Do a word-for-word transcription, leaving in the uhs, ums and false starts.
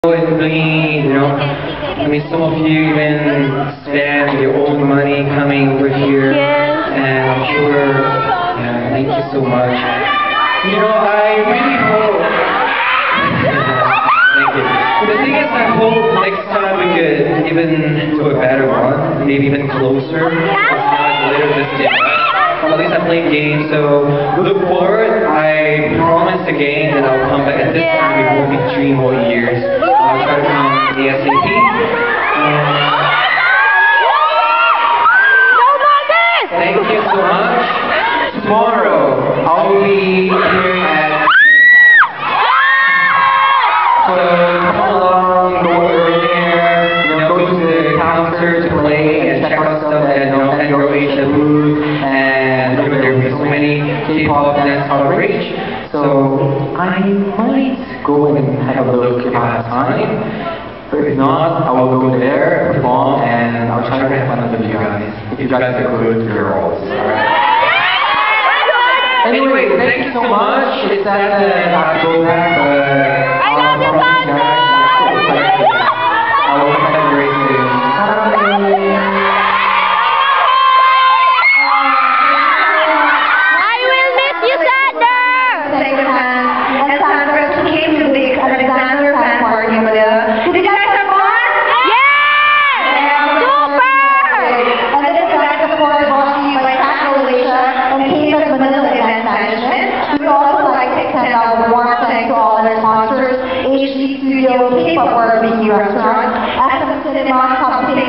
and Bling, you know. I mean, some of you even spend your own money coming over here, Yes. and I'm sure, yeah, thank you so much. You know, I really hope, thank you. The thing is, I hope next time we could even do a better one, maybe even closer, because now it's a little distant. At least I'm playing games, so look forward. I promise again that I'll come back, and this time it won't be three more years. I'll try to come ASAP. Um, thank you so much. Tomorrow, I'll be here at... So come along, go over there, you know, go to the counter to play and check out stuff at, you know, Android Asia booth, and you know, there will be so many K-pop dance coverage. So I might go and have a look if I have time. But if not, I will go there, perform, and I'll try to have fun with you guys. If you guys are good girls. Alright? Anyway, thank you so much. It's sad that I have to go back, but I love you, Panda! I will come back very soon. Bye! I will miss you, Sander! Thank you, fans. And Sandra, she came to the Alexander fan party in Manila. Did you guys have fun? Yes! Super! And this event, of course, brought to you by Capital Malaysia and K-pop Manila Event Management. We would also like to extend our warm thanks to all our sponsors, H D Studio, K-pop Bar B B Q Restaurant, S M Cinema, Top